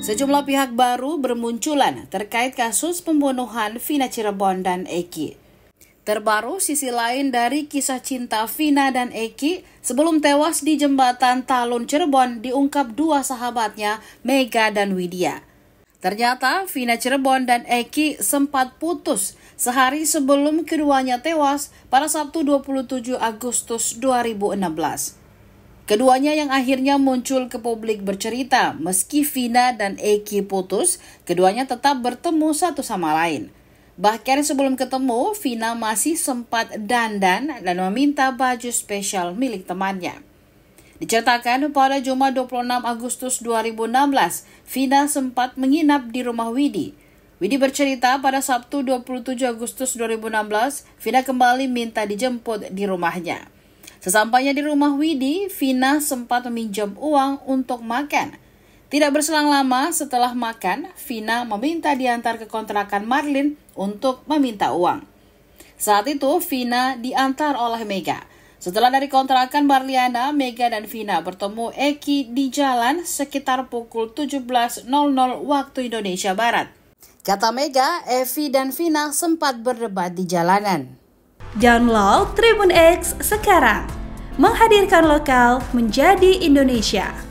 Sejumlah pihak baru bermunculan terkait kasus pembunuhan Vina Cirebon dan Eki. Terbaru sisi lain dari kisah cinta Vina dan Eki sebelum tewas di jembatan Talun Cirebon diungkap dua sahabatnya, Mega dan Widya. Ternyata Vina Cirebon dan Eki sempat putus sehari sebelum keduanya tewas pada Sabtu 27 Agustus 2016. Keduanya yang akhirnya muncul ke publik bercerita, meski Vina dan Eki putus, keduanya tetap bertemu satu sama lain. Bahkan sebelum ketemu, Vina masih sempat dandan dan meminta baju spesial milik temannya. Diceritakan pada Jumat 26 Agustus 2016, Vina sempat menginap di rumah Widi. Widi bercerita pada Sabtu 27 Agustus 2016, Vina kembali minta dijemput di rumahnya. Sesampainya di rumah Widi, Vina sempat meminjam uang untuk makan. Tidak berselang lama setelah makan, Vina meminta diantar ke kontrakan Marlin untuk meminta uang. Saat itu, Vina diantar oleh Mega. Setelah dari kontrakan Marliana, Mega dan Vina bertemu Eki di jalan sekitar pukul 17.00 waktu Indonesia Barat. Kata Mega, Evi dan Vina sempat berdebat di jalanan. Download Tribun X sekarang, menghadirkan lokal menjadi Indonesia.